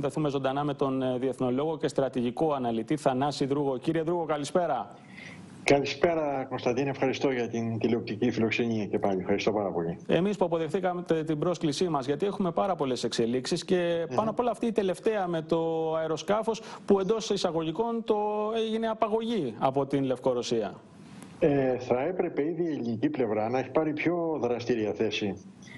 Δεθούμε ζωντανά με τον διεθνολόγο και στρατηγικό αναλυτή Θανάση Δρούγο. Κύριε Δρούγο, καλησπέρα. Καλησπέρα, Κωνσταντίνε. Ευχαριστώ για την τηλεοπτική φιλοξενία και πάλι. Ευχαριστώ πάρα πολύ. Εμείς που αποδεχθήκαμε την πρόσκλησή μας, γιατί έχουμε πάρα πολλές εξελίξεις και πάνω απ' όλα αυτή η τελευταία με το αεροσκάφος που εντός εισαγωγικών έγινε απαγωγή από την Λευκορωσία. Θα έπρεπε ήδη η ελληνική πλευρά να έχει πάρει πιο δραστήρια θέση.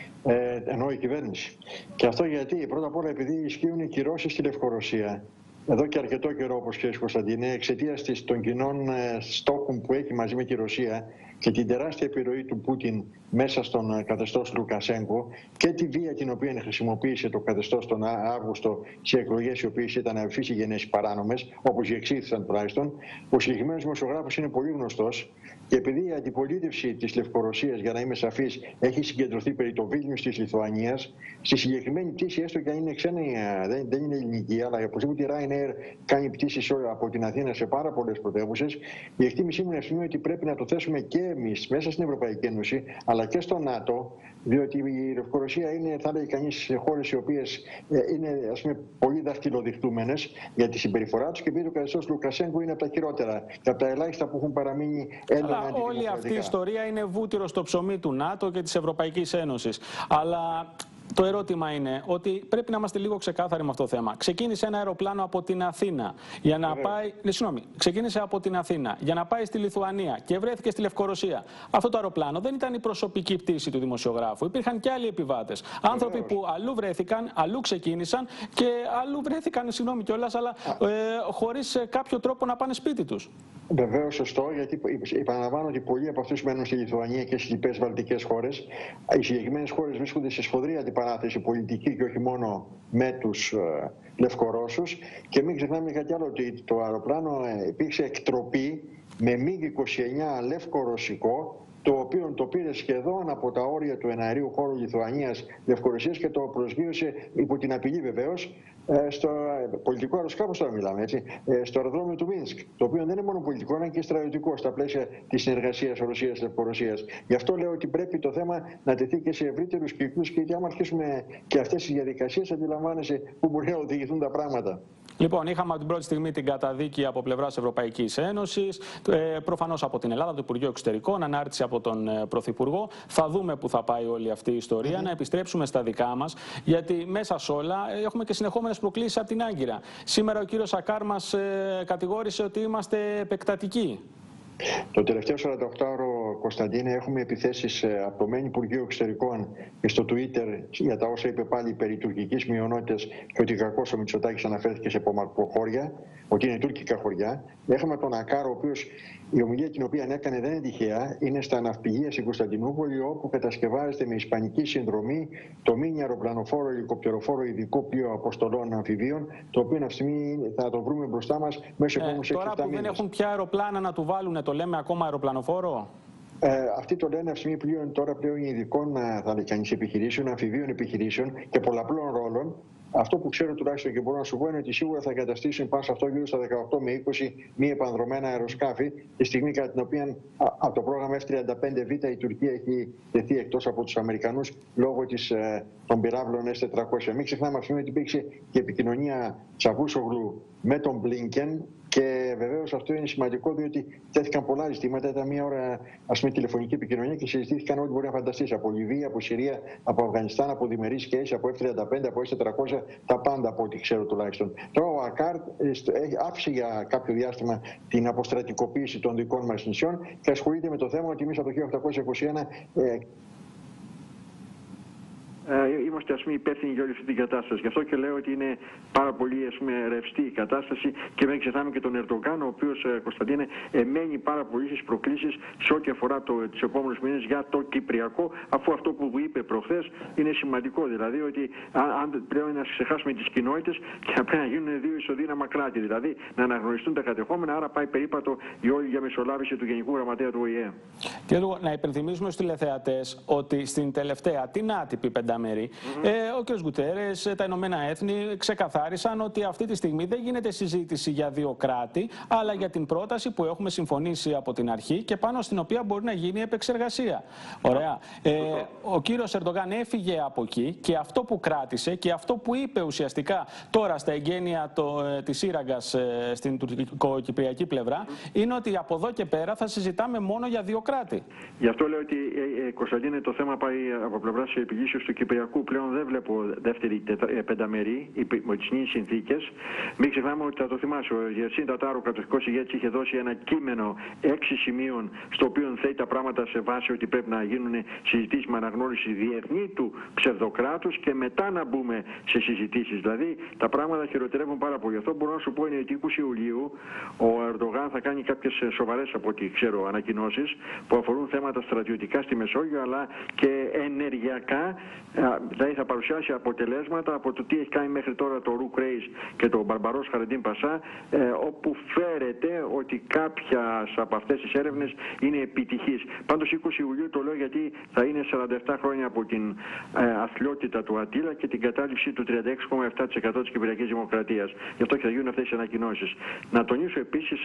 Εννοώ η κυβέρνηση. Και αυτό γιατί, πρώτα απ' όλα, επειδή ισχύουν οι κυρώσεις στη Λευκορωσία. Εδώ και αρκετό καιρό, όπως ξέρεις, Κωνσταντίνε, εξαιτίας των κοινών στόχων που έχει μαζί με τη Ρωσία και την τεράστια επιρροή του Πούτιν μέσα στον καθεστώς Λουκασέγκο και τη βία την οποία χρησιμοποίησε το καθεστώς τον Αύγουστο σε εκλογές οι οποίες ήταν αμφίσει γενές παράνομες, όπως διεξήχθησαν τουλάχιστον, ο συγκεκριμένος δημοσιογράφος είναι πολύ γνωστός και επειδή η αντιπολίτευση της Λευκορωσίας, για να είμαι σαφής, έχει συγκεντρωθεί περί το Βίλνιους της Λιθουανίας, στη συγκεκριμένη πτήση, έστω και αν είναι ξένη, δεν είναι ελληνική, αλλά οπωσδήποτε η Ryanair κάνει πτήσεις από την Αθήνα σε πάρα πολλές πρωτεύουσες, η εκτίμησή μου είναι ότι πρέπει να το θέσουμε και εμείς μέσα στην Ευρωπαϊκή Ένωση, αλλά και στο ΝΑΤΟ, διότι η Λευκορωσία είναι, θα λέγει κανείς, χώρες οι οποίες είναι, ας πούμε, πολύ δαχτυλοδειχτούμενες για τη συμπεριφορά τους και επειδή το καθεστώς Λουκασέγκο είναι από τα χειρότερα και από τα ελάχιστα που έχουν παραμείνει έντονα αντιδημοκρατικά. Όλη αυτή η ιστορία είναι βούτυρο στο ψωμί του ΝΑΤΟ και της Ευρωπαϊκής Ένωσης. Αλλά το ερώτημα είναι ότι πρέπει να είμαστε λίγο ξεκάθαροι με αυτό το θέμα. Ξεκίνησε ένα αεροπλάνο από την Αθήνα για να πάει. Ξεκίνησε από την Αθήνα για να πάει στη Λιθουανία και βρέθηκε στη Λευκορωσία. Αυτό το αεροπλάνο δεν ήταν η προσωπική πτήση του δημοσιογράφου. Υπήρχαν και άλλοι επιβάτες. Άνθρωποι που αλλού βρέθηκαν, αλλού ξεκίνησαν και αλλού βρέθηκαν, συγγνώμη κιόλας, αλλά χωρίς κάποιο τρόπο να πάνε σπίτι τους. Βεβαίως, σωστό, γιατί επαναλαμβάνω ότι πολλοί από αυτούς μένουν στη Λιθουανία και στις λοιπές βαλτικές χώρες. Οι συγκεκριμένες χώρες βρίσκονται σε σφοδρή αντιπαράθεση πολιτική και όχι μόνο με τους Λευκορώσους. Και μην ξεχνάμε κάτι άλλο, ότι το αεροπλάνο υπήρξε εκτροπή με MiG-29 λευκορωσικό, το οποίο το πήρε σχεδόν από τα όρια του εναερίου χώρου Λιθουανίας-Λευκορωσίας και το προσγείωσε υπό την απειλή βεβαίως στο πολιτικό αεροσκάφος, τώρα μιλάμε έτσι, στο αεροδρόμιο του Μίνσκ, το οποίο δεν είναι μόνο πολιτικό, είναι και στρατιωτικό στα πλαίσια της συνεργασίας Ρωσίας-Λευκορωσίας. Γι' αυτό λέω ότι πρέπει το θέμα να τεθεί και σε ευρύτερους κύκλους και γιατί άμα αρχίσουμε και αυτές τις διαδικασίες, αντιλαμβάνεσαι πού μπορεί να οδηγηθούν τα πράγματα. Λοιπόν, είχαμε από την πρώτη στιγμή την καταδίκη από πλευράς Ευρωπαϊκής Ένωσης, προφανώς από την Ελλάδα, το Υπουργείο Εξωτερικών, ανάρτηση από τον Πρωθυπουργό. Θα δούμε πού θα πάει όλη αυτή η ιστορία, να επιστρέψουμε στα δικά μας, γιατί μέσα σε όλα έχουμε και συνεχόμενες προκλήσεις από την Άγκυρα. Σήμερα ο κύριος Ακάρ μας κατηγόρησε ότι είμαστε επεκτατικοί. Το τελευταίο 48ωρο, Κωνσταντίνε, έχουμε επιθέσεις από το ΜΕΝ Υπουργείο Εξωτερικών και στο Twitter για τα όσα είπε πάλι περί τουρκικής μειονότητας και ότι κακώς ο Μητσοτάκης αναφέρθηκε σε απομακροχώρια, ότι είναι τουρκικά χωριά. Έχουμε τον Ακάρ, ο οποίος η ομιλία την οποία έκανε δεν είναι τυχαία, είναι στα ναυπηγεία στην Κωνσταντινούπολη, όπου κατασκευάζεται με ισπανική συνδρομή το μίνι αεροπλανοφόρο ελικοπτεροφόρο ειδικό πλοίο αποστολών αμφιβίων, το οποίο αυτή τη στιγμή θα το βρούμε μπροστά μας μέσω επόμενους 6-7 μήνες. Τώρα που δεν έχουν πια αεροπλάνα να του βάλουν, το λέμε ακόμα αεροπλανοφόρο. Αυτοί το λένε αυτή τη στιγμή πλέον, τώρα πλέον ειδικών, θα λέει κανείς, επιχειρήσεων, αμφιβίων επιχειρήσεων και πολλαπλών ρόλων. Αυτό που ξέρω τουλάχιστον και μπορώ να σου πω είναι ότι σίγουρα θα εγκαταστήσουν πάνω σε αυτό γύρω στα 18 με 20 μη επανδρομένα αεροσκάφη, τη στιγμή κατά την οποία από το πρόγραμμα F-35V η Τουρκία έχει τεθεί εκτός από τους Αμερικανούς λόγω των πυράβλων S-400. Μην ξεχνάμε αυτή ότι υπήρξε και επικοινωνία Τσαβούσογλου με τον Μπλίνκεν. Και βεβαίως αυτό είναι σημαντικό, διότι τέθηκαν πολλά ζητήματα. Ήταν μια ώρα, ας πούμε, τηλεφωνική επικοινωνία και συζητήθηκαν ό,τι μπορεί να φανταστείς. Από Λιβύη, από Συρία, από Αφγανιστάν, από διμερείς σχέσεις, από F-35, από S-400, τα πάντα από ό,τι ξέρω τουλάχιστον. Τώρα ο Ακάρ άφησε για κάποιο διάστημα την αποστρατικοποίηση των δικών μας νησιών και ασχολείται με το θέμα ότι εμείς από το 1821. Είμαστε, ας πούμε, υπεύθυνοι για όλη αυτή την κατάσταση. Γι' αυτό και λέω ότι είναι πάρα πολύ, ας πούμε, ρευστή η κατάσταση και μην ξεχνάμε και τον Ερντογκάν, ο οποίος, Κωνσταντίνε, μένει πάρα πολύ στις προκλήσεις σε ό,τι αφορά τους επόμενους μήνες για το Κυπριακό, αφού αυτό που είπε προχθές είναι σημαντικό. Δηλαδή ότι αν πλέον να ξεχάσουμε τις κοινότητες και να πρέπει να γίνουν δύο ισοδύναμα κράτη, δηλαδή να αναγνωριστούν τα κατεχόμενα, άρα πάει περίπατο η όλη διαμεσολάβηση του Γενικού Γραμματέα του ΟΗΕ. Και λίγο να υπενθυμίσουμε στους τηλεθεατές ότι στην τελευταία την άτυπη 5 μέρη. Ο κ. Γκουτέρες, τα Ηνωμένα Έθνη ξεκαθάρισαν ότι αυτή τη στιγμή δεν γίνεται συζήτηση για δύο κράτη, αλλά για την πρόταση που έχουμε συμφωνήσει από την αρχή και πάνω στην οποία μπορεί να γίνει επεξεργασία. Ωραία. Ο κύριος Ερντογάν έφυγε από εκεί και αυτό που κράτησε και αυτό που είπε ουσιαστικά τώρα στα εγγένεια της σύραγγας στην τουρκοκυπριακή πλευρά είναι ότι από εδώ και πέρα θα συζητάμε μόνο για δύο κράτη. Γι' αυτό λέω ότι, Κωνσταντίνε, το θέμα πάει από πλευράς επιλύσεως του Κυπριακού. Πλέον δεν βλέπω δεύτερη πενταμερή με τις νέες συνθήκες. Μην ξεχνάμε ότι θα το θυμάσαι, ο Γερσίν Τατάρου, κατοχικός ηγέτης, είχε δώσει ένα κείμενο 6 σημείων, στο οποίο θέτει τα πράγματα σε βάση ότι πρέπει να γίνουν συζητήσεις με αναγνώριση διεθνή του ψευδοκράτους και μετά να μπούμε σε συζητήσεις. Δηλαδή τα πράγματα χειροτερεύουν πάρα πολύ. Αυτό μπορώ να σου πω είναι ότι 20 Ιουλίου ο Ερντογάν θα κάνει κάποιες σοβαρές, από ό,τι ξέρω, ανακοινώσεις που αφορούν θέματα στρατιωτικά στη Μεσόγειο αλλά και ενεργειακά. Δηλαδή θα παρουσιάσει αποτελέσματα από το τι έχει κάνει μέχρι τώρα το Ρουκ Ρέις και το Μπαρμπαρός Χαρεντίν Πασά, όπου φέρεται ότι κάποια από αυτές τις έρευνες είναι επιτυχής. Πάντως 20 Ιουλίου το λέω γιατί θα είναι 47 χρόνια από την αθλιότητα του Ατήλα και την κατάληψη του 36,7% της Κυπριακής Δημοκρατίας. Γι' αυτό και θα γίνουν αυτές οι ανακοινώσεις. Να τονίσω επίσης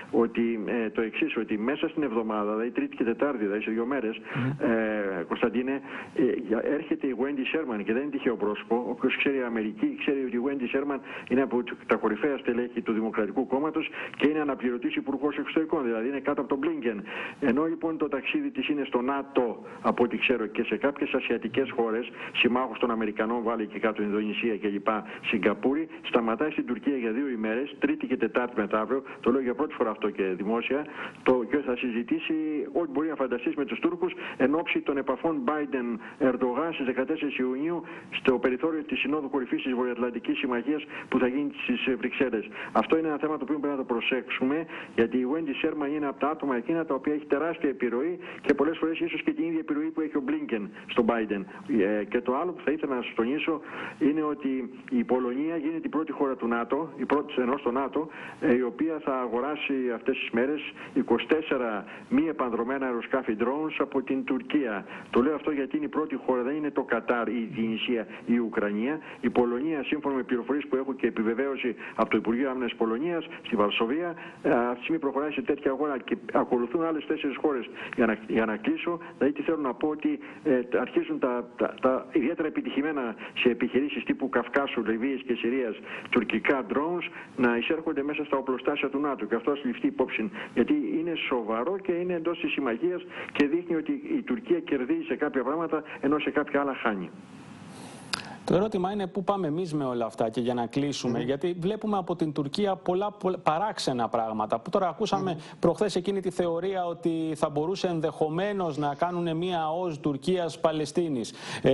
ότι το εξής, ότι μέσα στην εβδομάδα, δηλαδή Τρίτη και Τετάρτη, δηλαδή σε 2 μέρες, Κωνσταντίνε, έρχεται η Wendy Sherman και δεν είναι τυχαίο πρόσωπο. Όποιος ξέρει η Αμερική ξέρει ότι η Wendy Sherman είναι από τα κορυφαία στελέχη του Δημοκρατικού Κόμματος και είναι αναπληρωτής υπουργός εξωτερικών, δηλαδή είναι κάτω από τον Blinken. Ενώ λοιπόν το ταξίδι της είναι στο ΝΑΤΟ, από ό,τι ξέρω, και σε κάποιες ασιατικές χώρες, συμμάχους των Αμερικανών, βάλει και κάτω Ινδονησία κλπ. Σιγκαπούρη, σταματάει στην Τουρκία για 2 ημέρες, Τρίτη και Τετάρτη μεθαύριο, το λέω για πρώτη φορά αυτό και δημόσια, και θα συζητήσει ό,τι μπορεί να φανταστείς με τους Τούρκους εν ώψη των επαφών Biden-Ερντογάν στις 14 Ιουνίου στο περιθώριο της Συνόδου Κορυφής της Βορειοατλαντικής Συμμαχίας που θα γίνει στις Βρυξέλλες. Αυτό είναι ένα θέμα το οποίο πρέπει να το προσέξουμε, γιατί η Wendy Sherman είναι από τα άτομα εκείνα τα οποία έχει τεράστια επιρροή και πολλές φορές ίσως και την ίδια επιρροή που έχει ο Blinken στον Biden. Και το άλλο που θα ήθελα να σας τονίσω είναι ότι η Πολωνία γίνεται η πρώτη χώρα του ΝΑΤΟ, η πρώτη ενός στο ΝΑΤΟ, η οποία θα αγοράσει αυτές τις μέρες 24 μη επανδρομένα αεροσκάφη drones από την Τουρκία. Το λέω αυτό γιατί είναι η πρώτη χώρα, δεν είναι το Κατάρ ή η Τινησία ή η Ουκρανία. Η Πολωνία, σύμφωνα με πληροφορίες που έχω και επιβεβαίωση από το Υπουργείο Άμυνας Πολωνίας στη Βαρσοβία, αυτή τη στιγμή προχωράει σε τέτοια αγορά και ακολουθούν άλλες 4 χώρες. Για να κλείσω, δηλαδή τι θέλω να πω, ότι αρχίζουν τα ιδιαίτερα επιτυχημένα σε επιχειρήσεις τύπου Καυκάσου, Λιβύης και Συρίας τουρκικά drones να εισέρχονται μέσα στα οπλοστάσια του ΝΑΤΟ. Και αυτό ας ληφθεί υπόψη, γιατί είναι σοβαρό και είναι εντός της συμμαχίας και δείχνει ότι η Τουρκία κερδίζει σε κάποια πράγματα ενώ σε κάποια άλλα χάνει. Το ερώτημα είναι πού πάμε εμείς με όλα αυτά και για να κλείσουμε, γιατί βλέπουμε από την Τουρκία πολλά παράξενα πράγματα. Που τώρα ακούσαμε προχθές εκείνη τη θεωρία ότι θα μπορούσε ενδεχομένως να κάνουν μία ΟΣ Τουρκίας-Παλαιστίνης.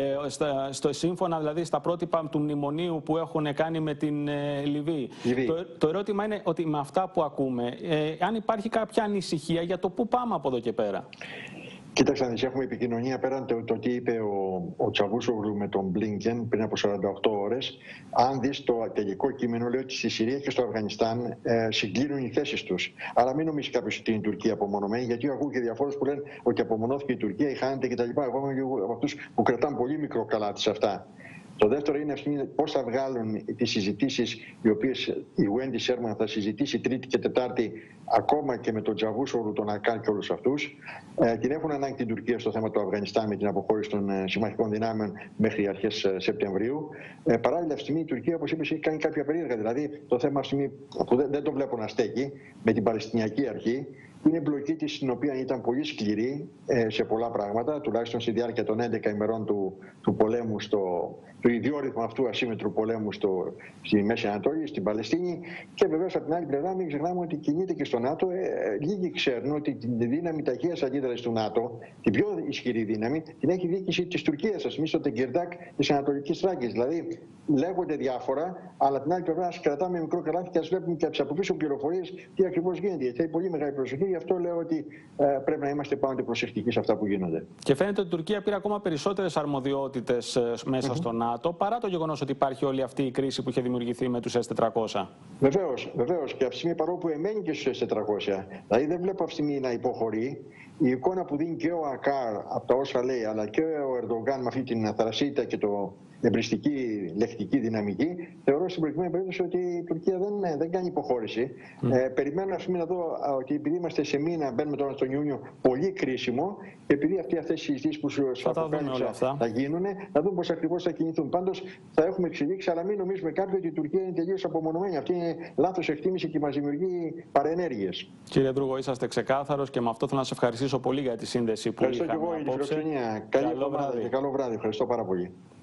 Σύμφωνα δηλαδή στα πρότυπα του μνημονίου που έχουν κάνει με την Λιβύη. Το ερώτημα είναι ότι με αυτά που ακούμε, αν υπάρχει κάποια ανησυχία για το πού πάμε από εδώ και πέρα. Κοίταξε, αν έχουμε επικοινωνία πέραν το τι είπε ο Τσαβούσογλου με τον Blinken πριν από 48 ώρες. Αν δεις το τελικό κείμενο, λέει ότι στη Συρία και στο Αφγανιστάν συγκλίνουν οι θέσεις τους. Άρα μην νομίζει κάποιος ότι είναι η Τουρκία απομονωμένη, γιατί ακούω και διαφόρους που λένε ότι απομονώθηκε η Τουρκία, η χάνεται κτλ. Εγώ είμαι από αυτούς που κρατάνε πολύ μικρό καλάτι σε αυτά. Το δεύτερο είναι πώς θα βγάλουν τις συζητήσεις, οι οποίες η Wendy Sherman θα συζητήσει Τρίτη και Τετάρτη, ακόμα και με τον Τσαβούσογλου, τον Ακάν και όλους αυτούς. Την έχουν ανάγκη την Τουρκία στο θέμα του Αφγανιστάν με την αποχώρηση των συμμαχικών δυνάμεων μέχρι αρχές Σεπτεμβρίου. Παράλληλα, αυτή τη στιγμή η Τουρκία, όπως είπες, έχει κάνει κάποια περίεργα. Δηλαδή, το θέμα αυτή τη στιγμή που δεν το βλέπω να στέκει με την Παλαιστινιακή Αρχή. Είναι εμπλοκή της, στην οποία ήταν πολύ σκληρή σε πολλά πράγματα, τουλάχιστον στη διάρκεια των 11 ημερών του πολέμου, του ιδιόρυθμου αυτού ασύμμετρου πολέμου στη Μέση Ανατολή, στην Παλαιστίνη. Και βεβαίως από την άλλη πλευρά, μην ξεχνάμε ότι κινείται και στο ΝΑΤΟ. Λίγοι ξέρουν ότι την δύναμη ταχείας αντίδρασης του ΝΑΤΟ, την πιο ισχυρή δύναμη, την έχει διοίκηση της Τουρκίας, ας πούμε, στο Τεγκερντάκ της Ανατολικής Θράκης. Δηλαδή, λέγονται διάφορα, αλλά την άλλη πλευρά, ας κρατάμε μικρό καλάθι και ας βλέπουμε και από πίσω πληροφορίες τι ακριβώς γίνεται. Γιατί έχει πολύ μεγάλη προσοχή, γι' αυτό λέω ότι πρέπει να είμαστε πάντοτε προσεκτικοί σε αυτά που γίνονται. Και φαίνεται ότι η Τουρκία πήρε ακόμα περισσότερες αρμοδιότητες μέσα στο ΝΑΤΟ, παρά το γεγονός ότι υπάρχει όλη αυτή η κρίση που είχε δημιουργηθεί με τους S-400. Βεβαίως. Και από τη στιγμή παρόλο που εμένει και στους S-400, δηλαδή δεν βλέπω αυτή τη στιγμή να υποχωρεί. Η εικόνα που δίνει και ο Ακάρ από τα όσα λέει, αλλά και ο Ερντογκάν με αυτή την θρασίτητα και το εμπριστική λεκτική δυναμική, θεωρώ στην προηγούμενη περίπτωση ότι η Τουρκία δεν κάνει υποχώρηση. Περιμένω να δω ότι επειδή είμαστε σε μήνα, μπαίνουμε τώρα στον Ιούνιο, πολύ κρίσιμο, και επειδή αυτές οι συζητήσεις που σου αποκάλυψα θα γίνουν, να δούμε πώς ακριβώς θα κινηθούν. Πάντως θα έχουμε εξελίξει, αλλά μην νομίζουμε κάποιοι ότι η Τουρκία είναι τελείως απομονωμένη. Αυτή είναι λάθος εκτίμηση και μας δημιουργεί παρενέργειες. Κύριε Δρούγο, είσαστε ξεκάθαρος και με αυτό θέλω να σας ευχαριστήσω πολύ για τη σύνδεση που είχαμε απόψε. Ευχαριστώ και εγώ για τη φιλοξενία. Καλή εβδομάδα και καλό βράδυ. Ευχαριστώ πάρα πολύ.